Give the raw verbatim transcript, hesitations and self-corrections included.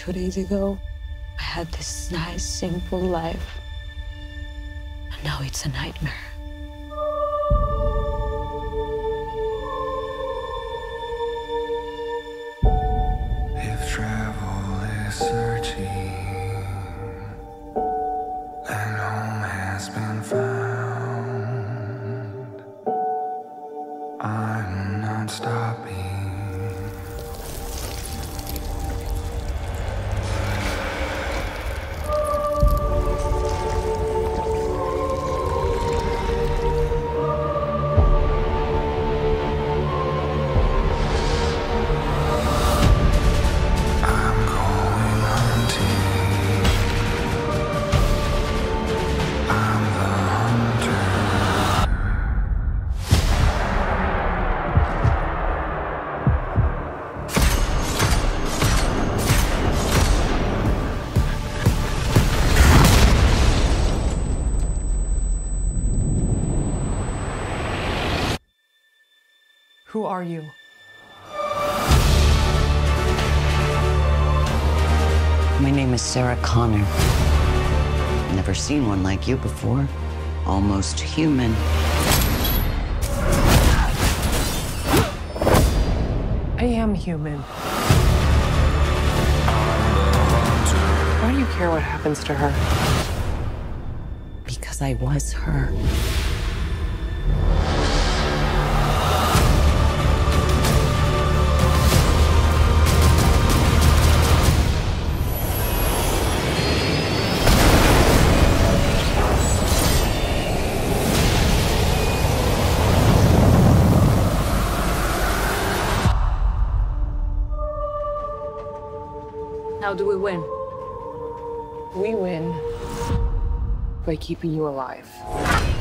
two days ago, I had this nice, simple life. And now it's a nightmare. If travel is searching and home has been found, I'm not stopping. Who are you? My name is Sarah Connor. Never seen one like you before. Almost human. I am human. Why do you care what happens to her? Because I was her. How do we win? We win by keeping you alive.